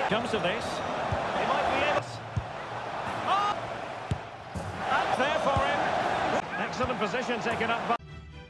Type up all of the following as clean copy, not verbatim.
Comes to this. He might be able. Oh! That's there for him. Excellent position taken up by.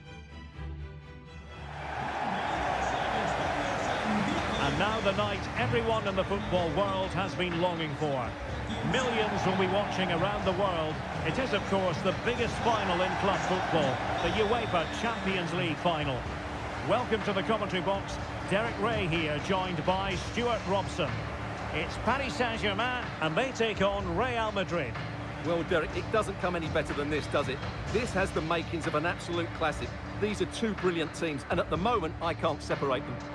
And now the night everyone in the football world has been longing for. Millions will be watching around the world. It is, of course, the biggest final in club football, the UEFA Champions League final. Welcome to the commentary box. Derek Ray here, joined by Stuart Robson. It's Paris Saint-Germain, and they take on Real Madrid. Well, Derek, it doesn't come any better than this, does it? This has the makings of an absolute classic. These are two brilliant teams, and at the moment, I can't separate them.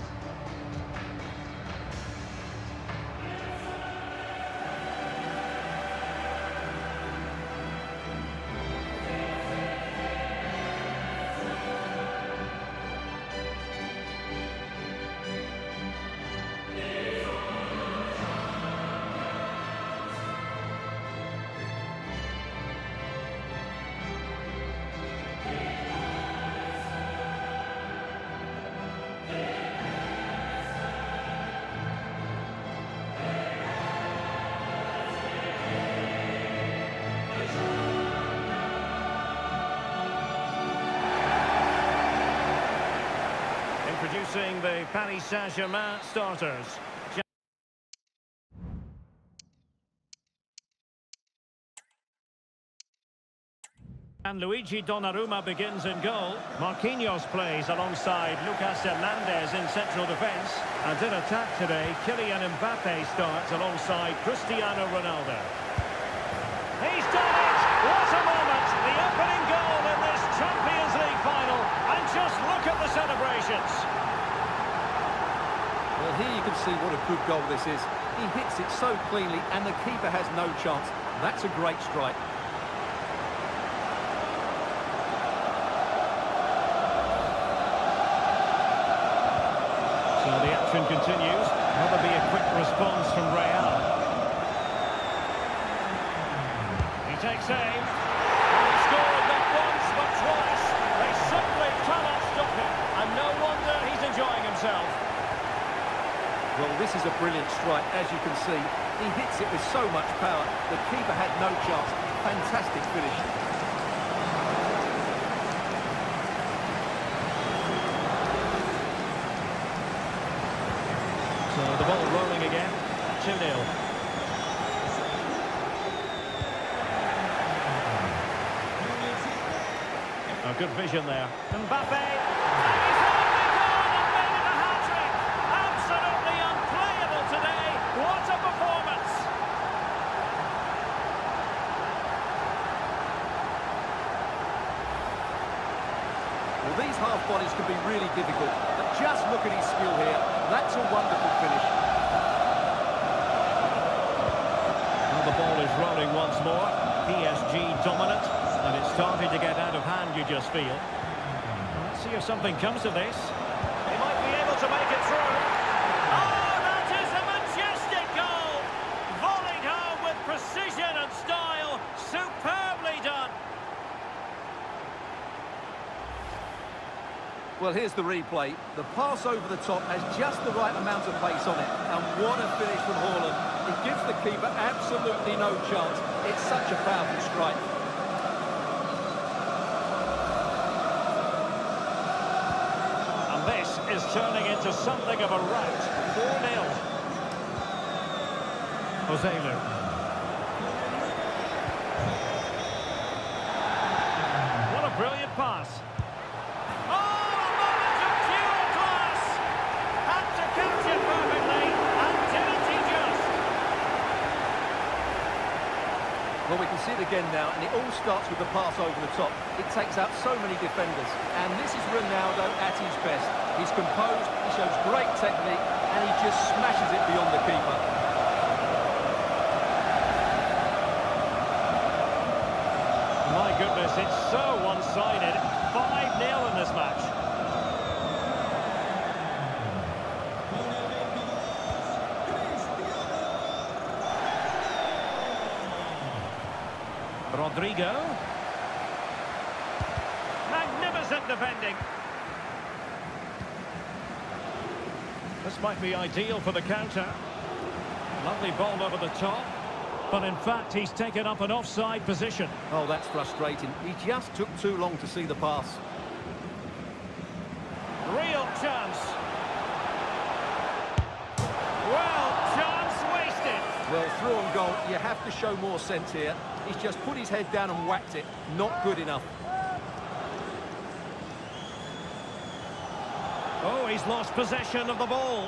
Introducing the Paris Saint-Germain starters. And Luigi Donnarumma begins in goal. Marquinhos plays alongside Lucas Hernandez in central defence. And in attack today, Kylian Mbappe starts alongside Cristiano Ronaldo. He's done it! What a moment! The opening goal in this Champions League final. And just look at the celebrations. Well, here you can see what a good goal this is. He hits it so cleanly and the keeper has no chance. That's a great strike. So the action continues. Will there be a quick response from Real? He takes aim. And he scored not once but twice. They simply cannot stop him. And no wonder he's enjoying himself. Well, this is a brilliant strike, as you can see. He hits it with so much power. The keeper had no chance. Fantastic finish. So the ball rolling again. 2-0. A good vision there. Mbappe. Well, these half bodies can be really difficult, but just look at his skill here. That's a wonderful finish. Well, the ball is rolling once more. PSG dominant, and it's starting to get out of hand, you just feel. Let's see if something comes of this. He might be able to make it through. Oh, that is a majestic goal! Volleyed home with precision and style. Superbly done. Well, here's the replay. The pass over the top has just the right amount of pace on it. And what a finish from Haaland. It gives the keeper absolutely no chance. It's such a powerful strike. And this is turning into something of a rout. 4-0. Joselu. What a brilliant pass. Well, we can see it again now, and it all starts with the pass over the top. It takes out so many defenders, and this is Ronaldo at his best. He's composed, he shows great technique, and he just smashes it beyond the keeper. My goodness, it's so one-sided. 5-0 in this match. Rodrigo. Magnificent defending. This might be ideal for the counter. Lovely ball over the top. But in fact, he's taken up an offside position. Oh, that's frustrating. He just took too long to see the pass. Real chance. Well, chance wasted. Well, through on goal, you have to show more sense here. He's just put his head down and whacked it. Not good enough. Oh, he's lost possession of the ball.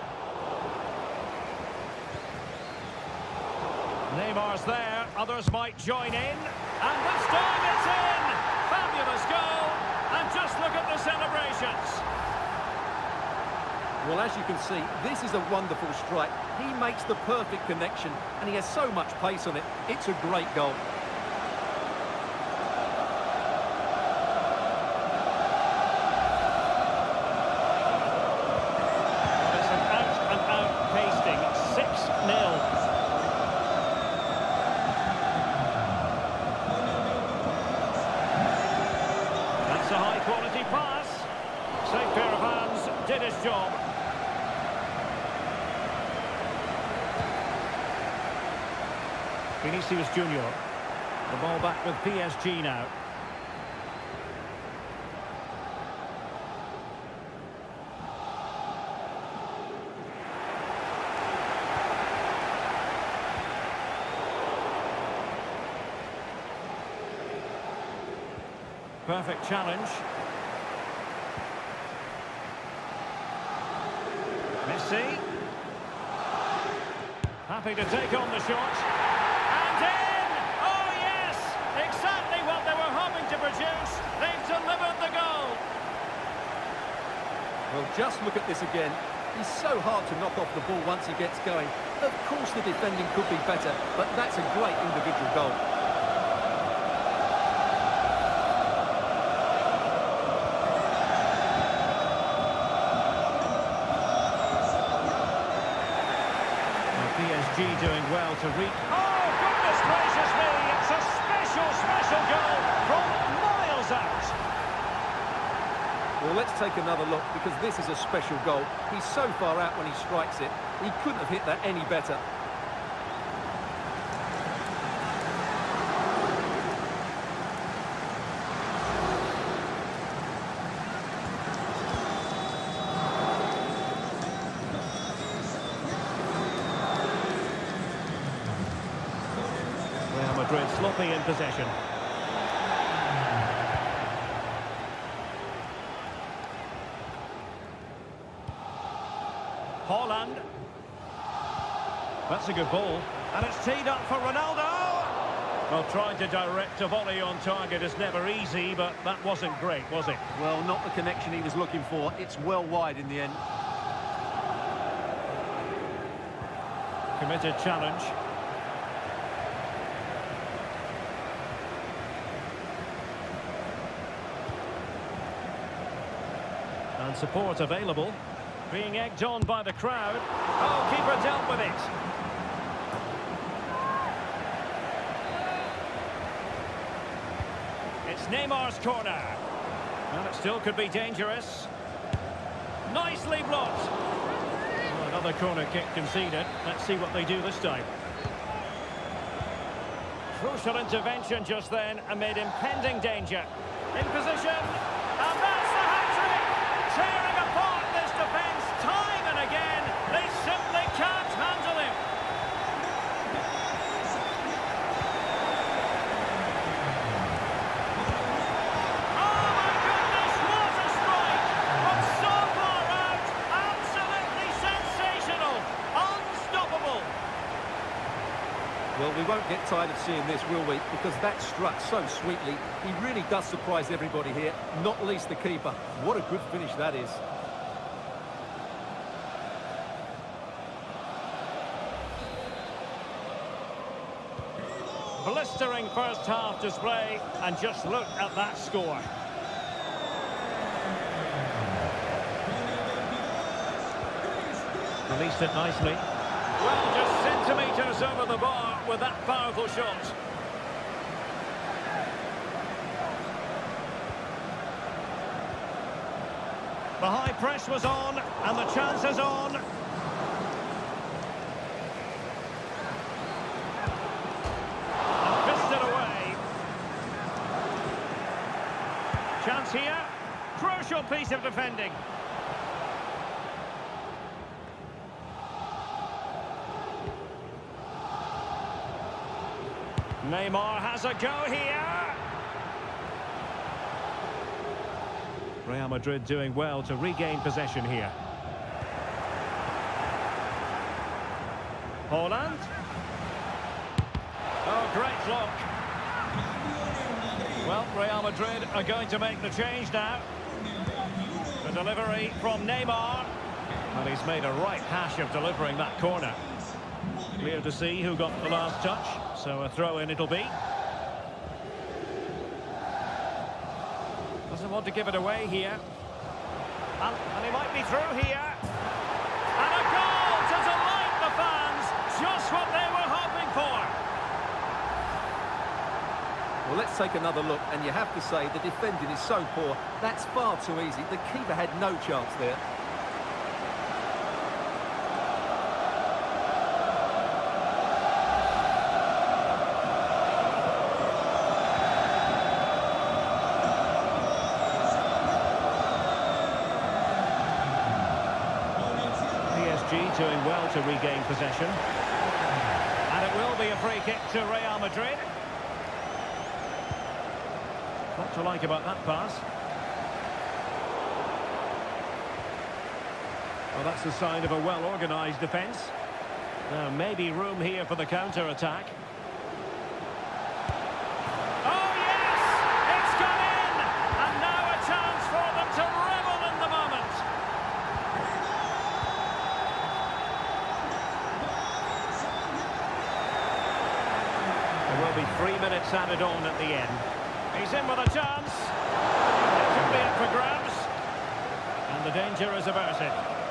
Neymar's there, others might join in, and this time it's in! Fabulous goal, and just look at the celebrations. Well, as you can see, this is a wonderful strike. He makes the perfect connection, and he has so much pace on it. It's a great goal. It's an out-and-out pasting, 6-0. That's a high-quality pass. Safe pair of hands, did his job. Vinicius Junior. The ball back with PSG now. Perfect challenge. Messi. Happy to take on the shot. And in! Oh, yes! Exactly what they were hoping to produce. They've delivered the goal. Well, just look at this again. He's so hard to knock off the ball once he gets going. Of course the defending could be better, but that's a great individual goal. PSG doing well to reach. Oh, goodness gracious me! It's a special goal from miles out. Well, let's take another look, because this is a special goal. He's so far out when he strikes it. He couldn't have hit that any better. Real Madrid sloppy in possession. Haaland. That's a good ball. And it's teed up for Ronaldo. Well, trying to direct a volley on target is never easy, but that wasn't great, was it? Well, not the connection he was looking for. It's well wide in the end. Committed challenge. And support available. Being egged on by the crowd. Oh, keeper dealt with it. It's Neymar's corner. And it still could be dangerous. Nicely blocked. Well, another corner kick conceded. Let's see what they do this time. Crucial intervention just then amid impending danger. In position. And that's the hat-trick. Tearing apart this defence time and again. They simply can't handle him. Oh my goodness, what a strike! From so far out, absolutely sensational, unstoppable. Well, we won't get tired of seeing this, will we? Because that struck so sweetly. He really does surprise everybody here, not least the keeper. What a good finish that is. Blistering first half display, and just look at that score. Released it nicely. Well, just centimetres over the bar with that powerful shot. The high press was on, and the chance is on. Chance here. Crucial piece of defending. Neymar has a go here. Real Madrid doing well to regain possession here. Haaland. Oh, great look. Well, Real Madrid are going to make the change now. The delivery from Neymar. And he's made a right hash of delivering that corner. Clear to see who got the last touch. So a throw-in it'll be. Doesn't want to give it away here. And he might be through here. And a goal to delight the fans. Just what they were hoping for. Well, let's take another look, and you have to say the defending is so poor. That's far too easy. The keeper had no chance there. PSG doing well to regain possession. And it will be a free kick to Real Madrid. What to like about that pass? Well, that's a sign of a well-organised defence. Now, maybe room here for the counter-attack. Oh, yes! It's gone in! And now a chance for them to revel in the moment. There will be 3 minutes added on at the end. He's in with a chance. It could be up for grabs. And the danger is averted.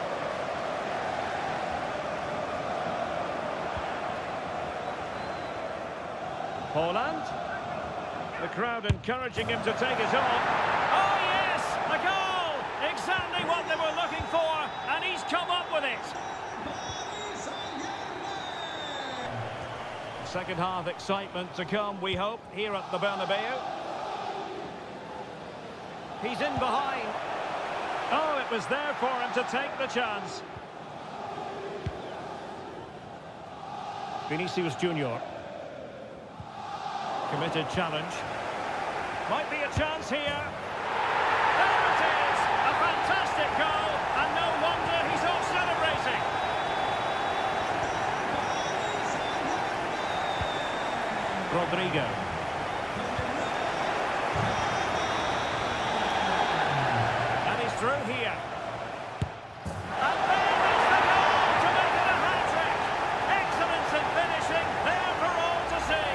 Haaland. The crowd encouraging him to take it on. Oh, yes! A goal! Exactly what they were looking for. And he's come up with it. Second half excitement to come, we hope, here at the Bernabeu. He's in behind. Oh, it was there for him to take the chance. Vinicius Junior. Committed challenge. Might be a chance here. There it is! A fantastic goal, and no wonder he's off celebrating. Rodrigo. Through here. And there is the goal to make it a hat-trick. Excellence in finishing, there for all to see.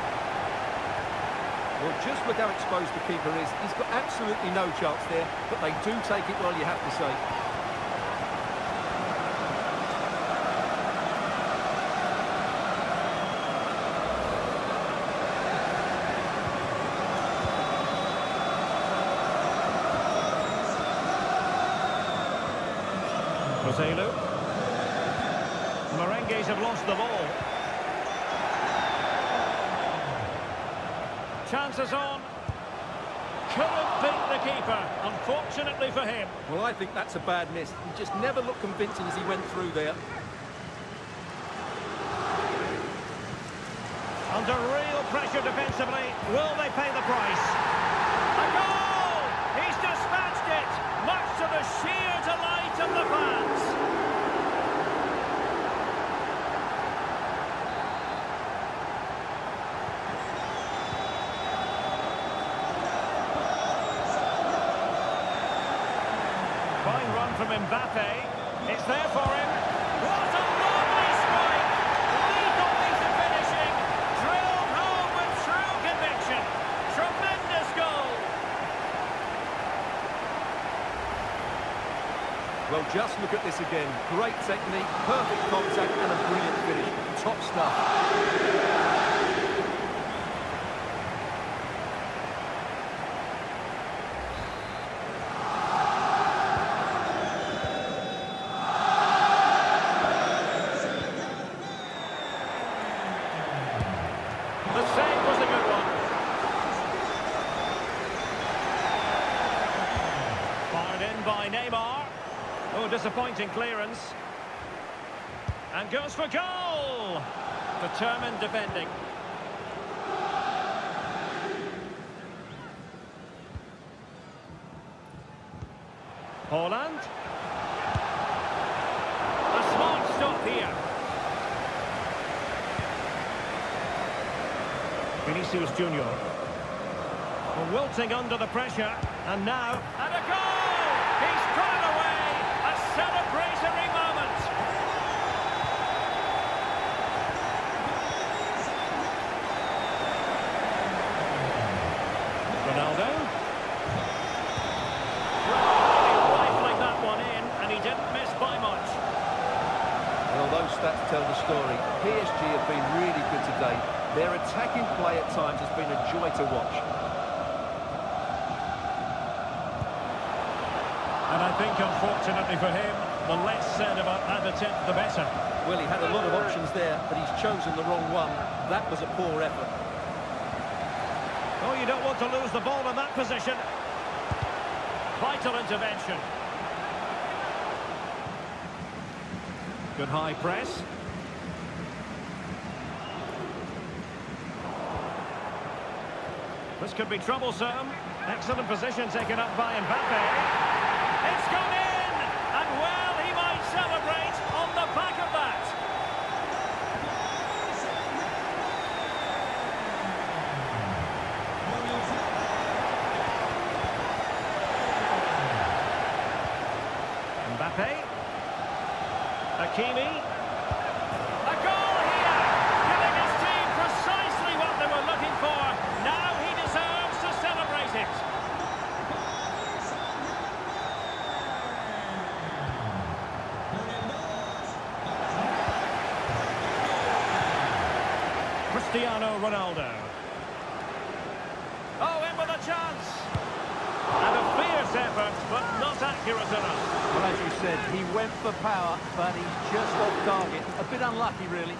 Well, just look how exposed the keeper is. He's got absolutely no chance there, but they do take it well, you have to say. Roselu. Merengues have lost the ball. Chances on. Couldn't beat the keeper, unfortunately for him. Well, I think that's a bad miss. He just never looked convincing as he went through there. Under real pressure defensively, will they pay the price? A goal! He's dispatched it, much to the sheer delight of the fans. Fine run from Mbappe. It's there for him. What a lovely strike! Lethal piece of finishing. Drilled home with true conviction. Tremendous goal. Well, just look at this again. Great technique, perfect contact, and a brilliant finish. Top stuff. The save was a good one. by Neymar. Oh, disappointing clearance. And goes for goal! Determined defending. Haaland. A smart stop here. Vinicius Junior. Wilting under the pressure, and now, and a goal! He's thrown away! A celebratory moment! Ronaldo. Really rifling that one in, and he didn't miss by much. Well, those stats tell the story. PSG have been really good today. Their attacking play at times has been a joy to watch. And I think, unfortunately for him, the less said about that attempt, the better. Well, he had a lot of options there, but he's chosen the wrong one. That was a poor effort. Oh, you don't want to lose the ball in that position. Vital intervention. Good high press. This could be troublesome. Excellent position taken up by Mbappe. It's gone in! And well, he might celebrate on the back of that. Mbappe. Hakimi. A goal here! Giving his team precisely what they were looking for. Now he deserves to celebrate it. Cristiano Ronaldo. Oh, in with a chance. And a fierce effort, but not accurate enough. Well, as you said, he went for power, but he's just off target. A bit unlucky, really.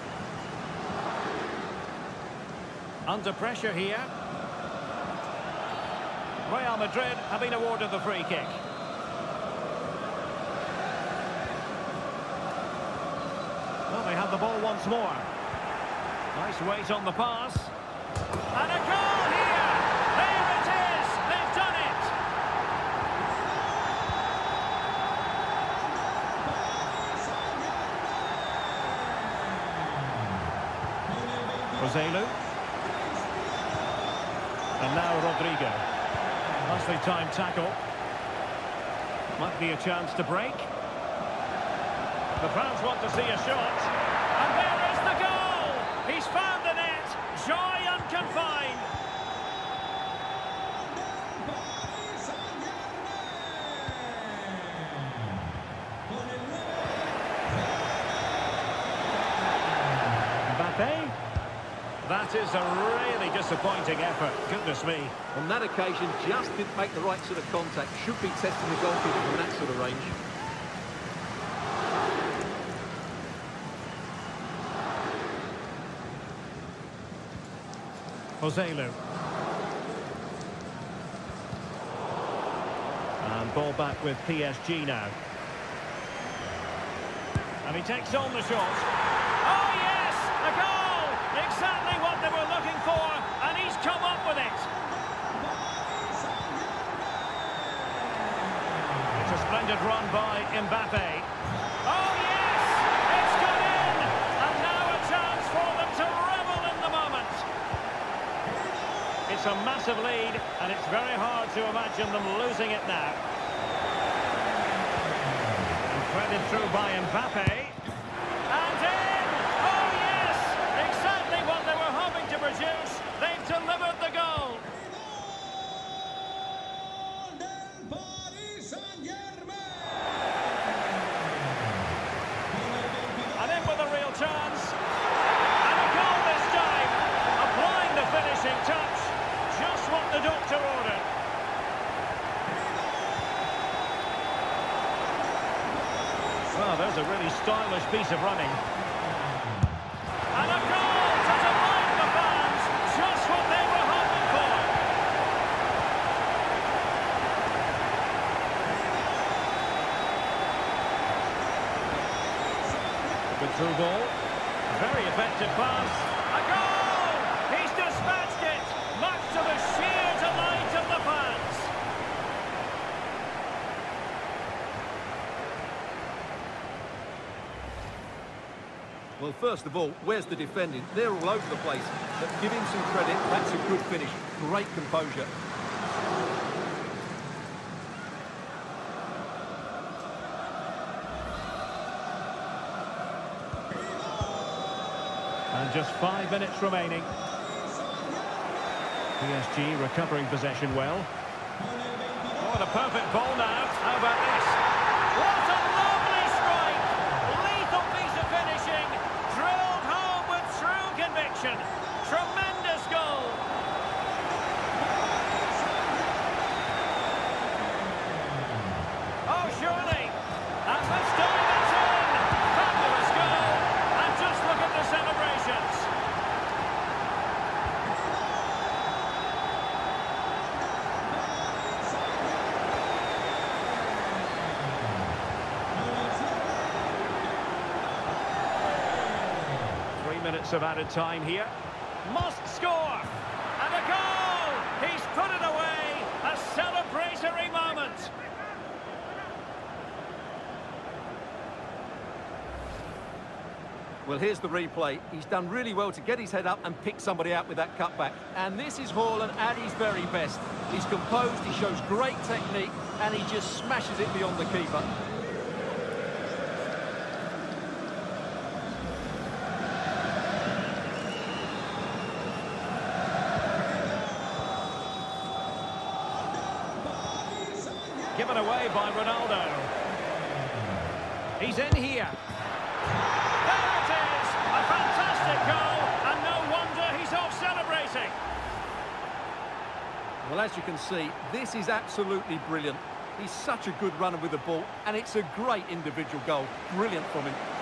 Under pressure here. Real Madrid have been awarded the free kick. Well, they have the ball once more. Nice weight on the pass. And a goal here! There it is! They've done it! Roselu. And now Rodrigo. Nicely timed tackle. Might be a chance to break. The fans want to see a shot. And there is the goal! He's found the net. Joy unconfined. Mbappe. That is a really disappointing effort. Goodness me. On that occasion, just didn't make the right sort of contact. Should be testing the goalkeeper from that sort of range. Roselu. And ball back with PSG now. And he takes on the shot. Oh yes! A goal! Exactly what they were looking for, and he's come up with it. It's a splendid run by Mbappe. Oh yes! It's gone in! And now a chance for them to revel in the moment. It's a massive lead, and it's very hard to imagine them losing it now. And threaded through by Mbappe. And in! Oh yes! Exactly what they were hoping to produce. They've delivered the goal. And in with a real chance. And a goal this time. Applying the finishing touch. Just what the doctor ordered. Well, there's a really stylish piece of running. And a goal to delight the fans. Just what they were hoping for. Through ball. Very effective pass. A goal! He's dispatched it! Much to the sheer delight of the fans. Well, first of all, where's the defending? They're all over the place. But give him some credit, that's a good finish. Great composure. And just 5 minutes remaining. PSG recovering possession well. Oh, and a perfect ball now. How about this? What a lovely strike! Lethal piece of finishing. Drilled home with true conviction. Tremendous goal. Oh, surely. And this time it's in. Fabulous goal. And just look at the celebrations. Minutes of added time here. Must score! And a goal! He's put it away! A celebratory moment! Well, here's the replay. He's done really well to get his head up and pick somebody out with that cutback. And this is Haaland at his very best. He's composed, he shows great technique, and he just smashes it beyond the keeper. Given away by Ronaldo. He's in here. There it is! A fantastic goal, and no wonder he's off celebrating. Well, as you can see, this is absolutely brilliant. He's such a good runner with the ball, and it's a great individual goal. Brilliant from him.